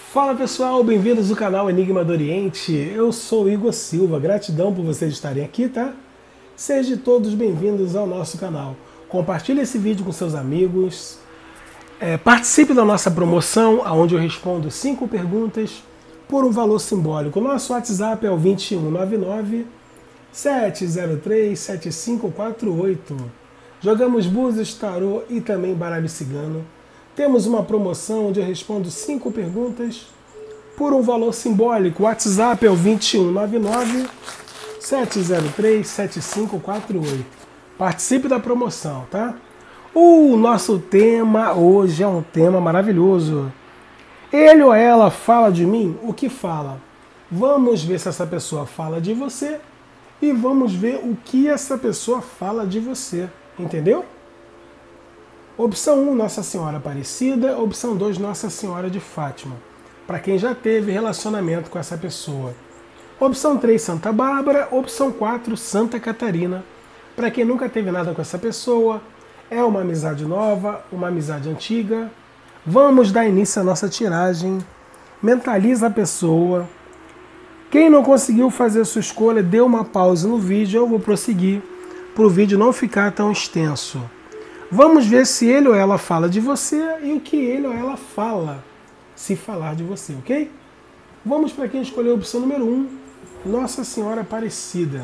Fala pessoal, bem-vindos ao canal Enigma do Oriente. Eu sou o Igor Silva, gratidão por vocês estarem aqui, tá? Sejam todos bem-vindos ao nosso canal. Compartilhe esse vídeo com seus amigos. Participe da nossa promoção, onde eu respondo 5 perguntas por um valor simbólico. Nosso WhatsApp é o 2199 703 7548. Jogamos búzios, tarô e também baralho cigano. Temos uma promoção onde eu respondo 5 perguntas por um valor simbólico. O WhatsApp é o 2199 703 7548. Participe da promoção, tá? O nosso tema hoje é um tema maravilhoso. Ele ou ela fala de mim? O que fala? Vamos ver se essa pessoa fala de você e vamos ver o que essa pessoa fala de você. Entendeu? Opção 1, Nossa Senhora Aparecida. Opção 2, Nossa Senhora de Fátima, para quem já teve relacionamento com essa pessoa. Opção 3, Santa Bárbara. Opção 4, Santa Catarina, para quem nunca teve nada com essa pessoa. É uma amizade nova, uma amizade antiga. Vamos dar início à nossa tiragem. Mentaliza a pessoa. Quem não conseguiu fazer a sua escolha, dê uma pausa no vídeo. Eu vou prosseguir para o vídeo não ficar tão extenso. Vamos ver se ele ou ela fala de você e o que ele ou ela fala se falar de você, ok? Vamos para quem escolheu a opção número 1, Nossa Senhora Aparecida.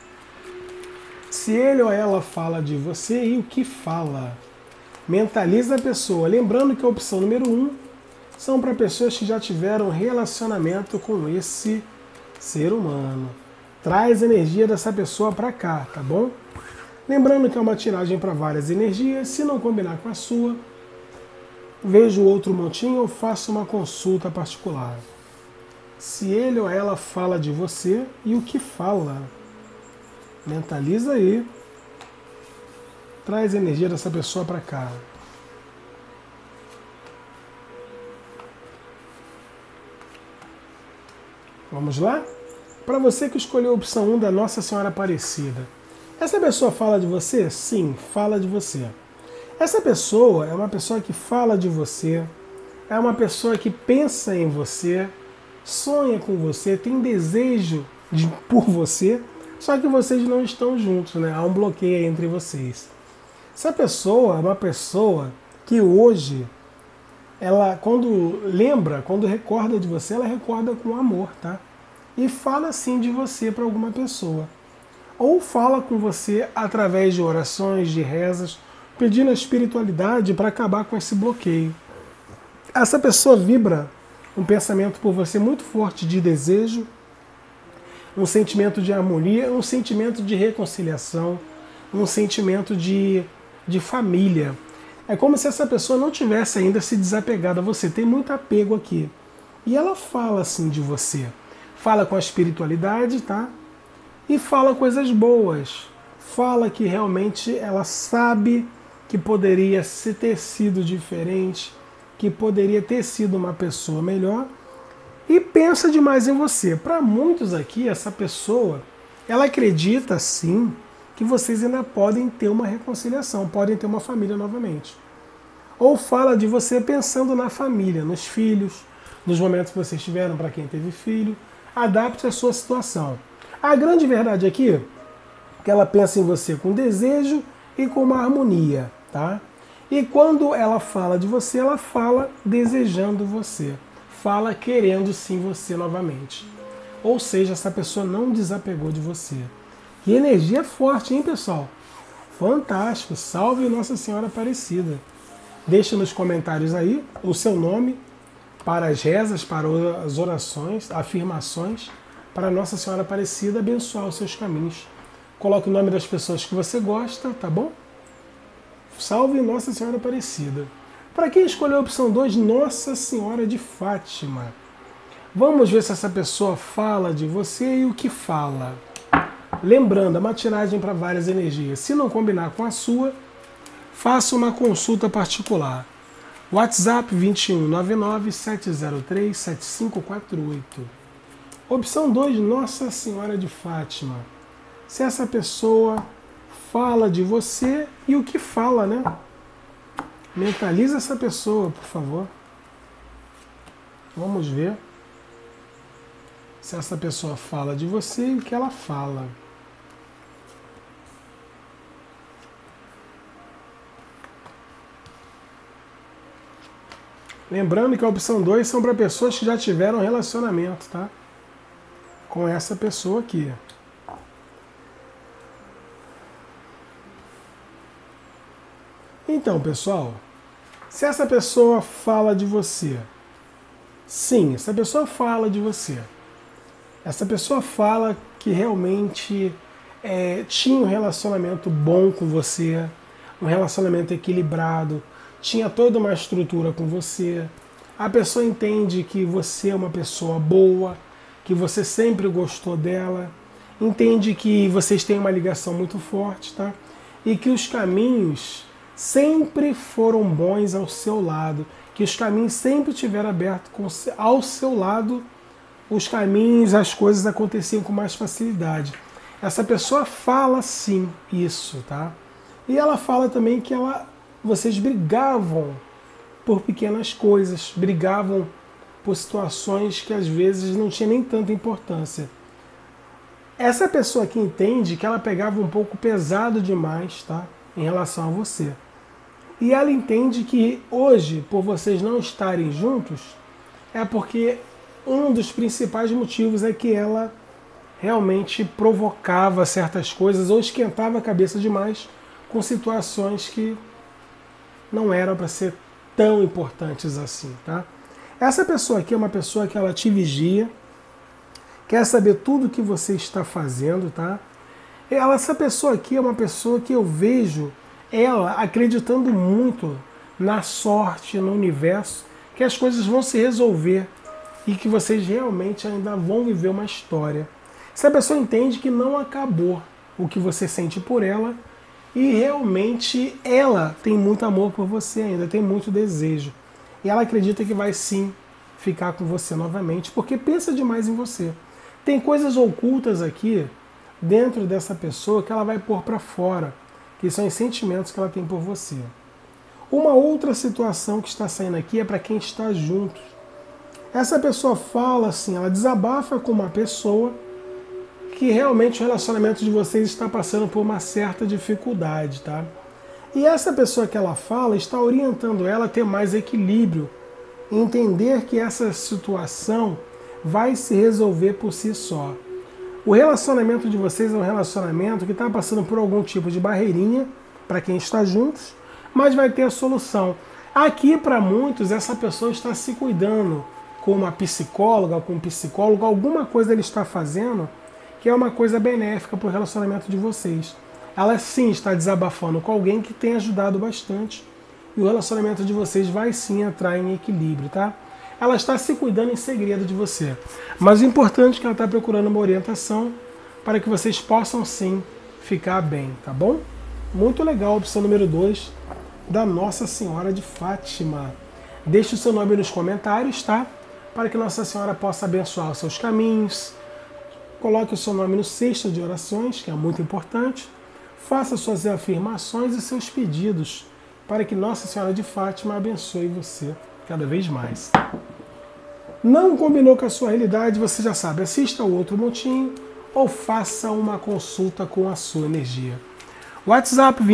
Se ele ou ela fala de você e o que fala. Mentaliza a pessoa. Lembrando que a opção número 1 são para pessoas que já tiveram relacionamento com esse ser humano. Traz a energia dessa pessoa para cá, tá bom? Lembrando que é uma tiragem para várias energias. Se não combinar com a sua, veja o outro montinho ou faça uma consulta particular. Se ele ou ela fala de você e o que fala. Mentaliza aí. Traz a energia dessa pessoa para cá. Vamos lá? Para você que escolheu a opção 1 da Nossa Senhora Aparecida. Essa pessoa fala de você? Sim, fala de você. Essa pessoa é uma pessoa que fala de você, é uma pessoa que pensa em você, sonha com você, tem desejo por você, só que vocês não estão juntos, né? Há um bloqueio entre vocês. Essa pessoa é uma pessoa que hoje, ela quando recorda de você, ela recorda com amor, tá? E fala assim de você para alguma pessoa. Ou fala com você através de orações, de rezas, pedindo a espiritualidade para acabar com esse bloqueio. Essa pessoa vibra um pensamento por você muito forte de desejo, um sentimento de harmonia, um sentimento de reconciliação, um sentimento de família. É como se essa pessoa não tivesse ainda se desapegado a você. Tem muito apego aqui. E ela fala assim de você. Fala com a espiritualidade, tá? E fala coisas boas. Fala que realmente ela sabe que poderia ter sido diferente, que poderia ter sido uma pessoa melhor e pensa demais em você. Para muitos aqui, essa pessoa, ela acredita sim que vocês ainda podem ter uma reconciliação, podem ter uma família novamente. Ou fala de você pensando na família, nos filhos, nos momentos que vocês tiveram, para quem teve filho. Adapte a sua situação. A grande verdade aqui é que ela pensa em você com desejo e com uma harmonia, tá? E quando ela fala de você, ela fala desejando você. Fala querendo sim você novamente. Ou seja, essa pessoa não desapegou de você. E energia forte, hein, pessoal? Fantástico. Salve Nossa Senhora Aparecida. Deixe nos comentários aí o seu nome para as rezas, para as orações, afirmações, para Nossa Senhora Aparecida abençoar os seus caminhos. Coloque o nome das pessoas que você gosta, tá bom? Salve Nossa Senhora Aparecida. Para quem escolheu a opção 2, Nossa Senhora de Fátima. Vamos ver se essa pessoa fala de você e o que fala. Lembrando, é uma tiragem para várias energias. Se não combinar com a sua, faça uma consulta particular. WhatsApp 2199 703 7548. Opção 2, Nossa Senhora de Fátima. Se essa pessoa fala de você e o que fala, né? Mentaliza essa pessoa, por favor. Vamos ver se essa pessoa fala de você e o que ela fala. Lembrando que a opção 2 são para pessoas que já tiveram relacionamento, tá? Com essa pessoa aqui. Então, pessoal, se essa pessoa fala de você, sim, essa pessoa fala de você. Essa pessoa fala que realmente tinha um relacionamento bom com você, um relacionamento equilibrado, tinha toda uma estrutura com você. A pessoa entende que você é uma pessoa boa, que você sempre gostou dela, entende que vocês têm uma ligação muito forte, tá? E que os caminhos sempre foram bons ao seu lado, que os caminhos sempre estiveram abertos ao seu lado, os caminhos, as coisas aconteciam com mais facilidade. Essa pessoa fala sim isso, tá? E ela fala também que vocês brigavam por pequenas coisas, brigavam por situações que às vezes não tinha nem tanta importância. Essa pessoa aqui entende que ela pegava um pouco pesado demais, tá? Em relação a você. E ela entende que hoje, por vocês não estarem juntos, é porque um dos principais motivos é que ela realmente provocava certas coisas ou esquentava a cabeça demais com situações que não eram para ser tão importantes assim, tá? Essa pessoa aqui é uma pessoa que ela te vigia, quer saber tudo que você está fazendo, tá? Essa pessoa aqui é uma pessoa que eu vejo ela acreditando muito na sorte, no universo, que as coisas vão se resolver e que vocês realmente ainda vão viver uma história. Essa pessoa entende que não acabou o que você sente por ela e realmente ela tem muito amor por você ainda, tem muito desejo. E ela acredita que vai sim ficar com você novamente, porque pensa demais em você. Tem coisas ocultas aqui dentro dessa pessoa que ela vai pôr para fora, que são os sentimentos que ela tem por você. Uma outra situação que está saindo aqui é para quem está junto. Essa pessoa fala assim, ela desabafa com uma pessoa que realmente o relacionamento de vocês está passando por uma certa dificuldade, tá? E essa pessoa que ela fala está orientando ela a ter mais equilíbrio, entender que essa situação vai se resolver por si só. O relacionamento de vocês é um relacionamento que está passando por algum tipo de barreirinha para quem está juntos, mas vai ter a solução. Aqui, para muitos, essa pessoa está se cuidando com uma psicóloga, com um psicólogo, alguma coisa ele está fazendo que é uma coisa benéfica para o relacionamento de vocês. Ela sim está desabafando com alguém que tem ajudado bastante e o relacionamento de vocês vai sim entrar em equilíbrio, tá? Ela está se cuidando em segredo de você. Mas o importante é que ela está procurando uma orientação para que vocês possam sim ficar bem, tá bom? Muito legal a opção número 2 da Nossa Senhora de Fátima. Deixe o seu nome nos comentários, tá? Para que Nossa Senhora possa abençoar os seus caminhos. Coloque o seu nome no cesto de orações, que é muito importante. Faça suas afirmações e seus pedidos para que Nossa Senhora de Fátima abençoe você cada vez mais. Não combinou com a sua realidade? Você já sabe, assista ao outro montinho ou faça uma consulta com a sua energia. WhatsApp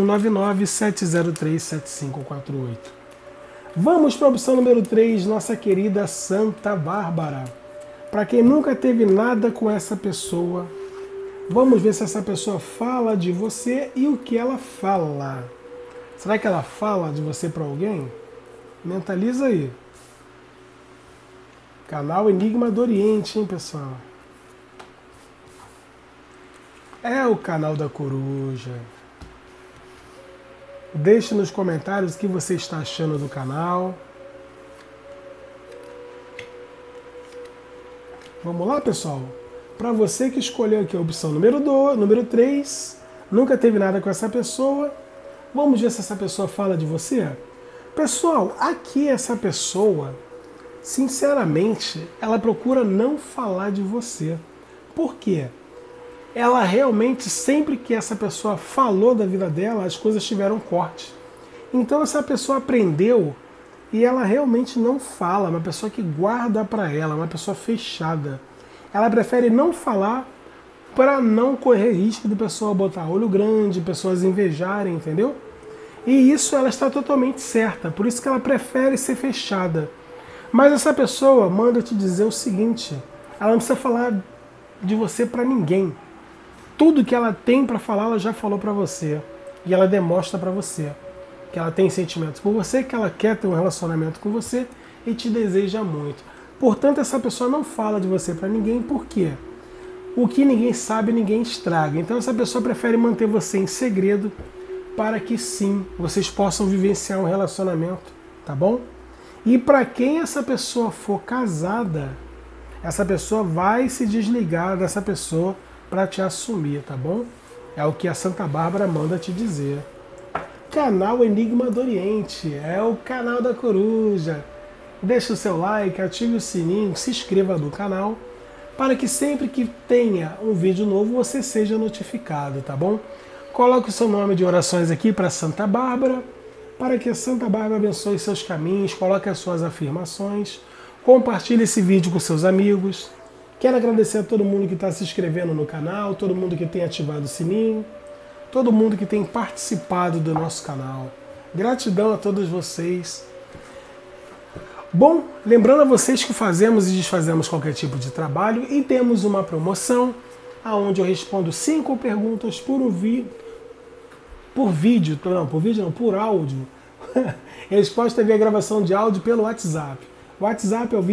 2199-703-7548. Vamos para a opção número 3, nossa querida Santa Bárbara. Para quem nunca teve nada com essa pessoa, vamos ver se essa pessoa fala de você e o que ela fala. Será que ela fala de você para alguém? Mentaliza aí. Canal Enigma do Oriente, hein, pessoal? É o canal da coruja. Deixe nos comentários o que você está achando do canal. Vamos lá, pessoal? Para você que escolheu aqui a opção número 3, nunca teve nada com essa pessoa, vamos ver se essa pessoa fala de você? Pessoal, aqui essa pessoa, sinceramente, ela procura não falar de você. Por quê? Ela realmente, sempre que essa pessoa falou da vida dela, as coisas tiveram corte. Então essa pessoa aprendeu e ela realmente não fala, uma pessoa que guarda para ela, uma pessoa fechada. Ela prefere não falar para não correr risco de pessoa botar olho grande, pessoas invejarem, entendeu? E isso ela está totalmente certa, por isso que ela prefere ser fechada. Mas essa pessoa manda te dizer o seguinte, ela não precisa falar de você para ninguém. Tudo que ela tem para falar, ela já falou para você. E ela demonstra para você que ela tem sentimentos por você, que ela quer ter um relacionamento com você e te deseja muito. Portanto, essa pessoa não fala de você para ninguém, por quê? O que ninguém sabe, ninguém estraga. Então essa pessoa prefere manter você em segredo para que sim, vocês possam vivenciar um relacionamento, tá bom? E para quem essa pessoa for casada, essa pessoa vai se desligar dessa pessoa para te assumir, tá bom? É o que a Santa Bárbara manda te dizer. Canal Enigma do Oriente, é o canal da coruja. Deixe o seu like, ative o sininho, se inscreva no canal, para que sempre que tenha um vídeo novo você seja notificado, tá bom? Coloque o seu nome de orações aqui para Santa Bárbara, para que a Santa Bárbara abençoe seus caminhos, coloque as suas afirmações, compartilhe esse vídeo com seus amigos. Quero agradecer a todo mundo que está se inscrevendo no canal, todo mundo que tem ativado o sininho, todo mundo que tem participado do nosso canal. Gratidão a todos vocês. Bom, lembrando a vocês que fazemos e desfazemos qualquer tipo de trabalho e temos uma promoção onde eu respondo 5 perguntas por por áudio. Resposta via gravação de áudio pelo WhatsApp. O WhatsApp é o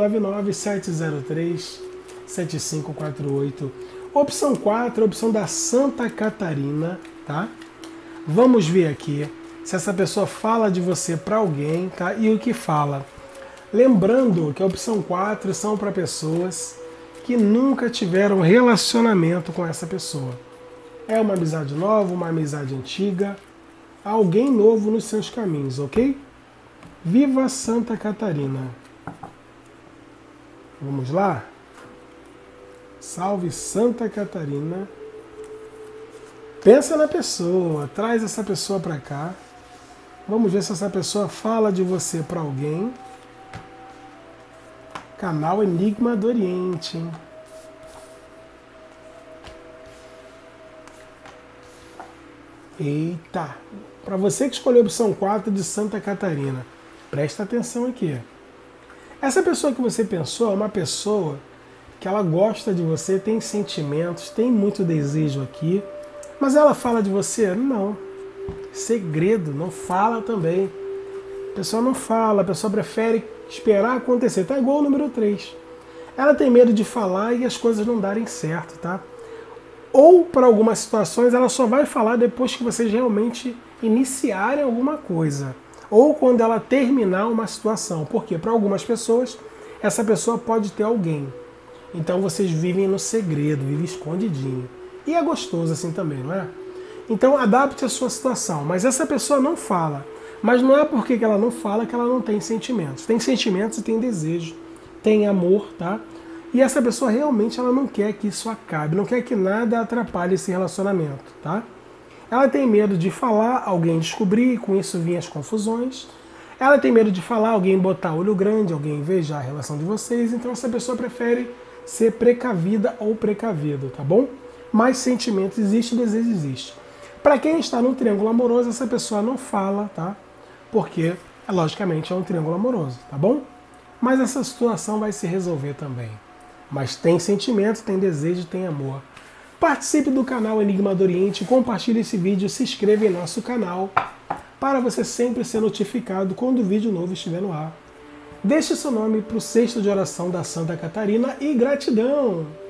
2199-703-7548. Opção 4, opção da Santa Catarina, tá? Vamos ver aqui se essa pessoa fala de você para alguém, tá? E o que fala. Lembrando que a opção 4 são para pessoas que nunca tiveram relacionamento com essa pessoa. É uma amizade nova, uma amizade antiga, alguém novo nos seus caminhos, ok? Viva Santa Catarina! Vamos lá? Salve Santa Catarina! Pensa na pessoa, traz essa pessoa para cá. Vamos ver se essa pessoa fala de você para alguém. Canal Enigma do Oriente. Eita! Para você que escolheu a opção 4 de Santa Catarina, presta atenção aqui. Essa pessoa que você pensou é uma pessoa que ela gosta de você, tem sentimentos, tem muito desejo aqui, mas ela fala de você? Não. Segredo, não fala também. A pessoa não fala, a pessoa prefere esperar acontecer. Tá igual o número 3. Ela tem medo de falar e as coisas não darem certo, tá? Ou, para algumas situações, ela só vai falar depois que vocês realmente iniciarem alguma coisa. Ou quando ela terminar uma situação. Porque, para algumas pessoas, essa pessoa pode ter alguém. Então, vocês vivem no segredo, vivem escondidinho. E é gostoso assim também, não é? Então, adapte a sua situação. Mas essa pessoa não fala. Mas não é porque ela não fala que ela não tem sentimentos. Tem sentimentos e tem desejo. Tem amor, tá? E essa pessoa realmente ela não quer que isso acabe, não quer que nada atrapalhe esse relacionamento, tá? Ela tem medo de falar, alguém descobrir, e com isso vir as confusões. Ela tem medo de falar, alguém botar olho grande, alguém invejar a relação de vocês. Então essa pessoa prefere ser precavida ou precavido, tá bom? Mas sentimento existe, desejo existe. Para quem está num triângulo amoroso, essa pessoa não fala, tá? Porque, logicamente, é um triângulo amoroso, tá bom? Mas essa situação vai se resolver também. Mas tem sentimento, tem desejo, tem amor. Participe do canal Enigma do Oriente, compartilhe esse vídeo, se inscreva em nosso canal para você sempre ser notificado quando o vídeo novo estiver no ar. Deixe seu nome para o cesto de oração da Santa Catarina e gratidão!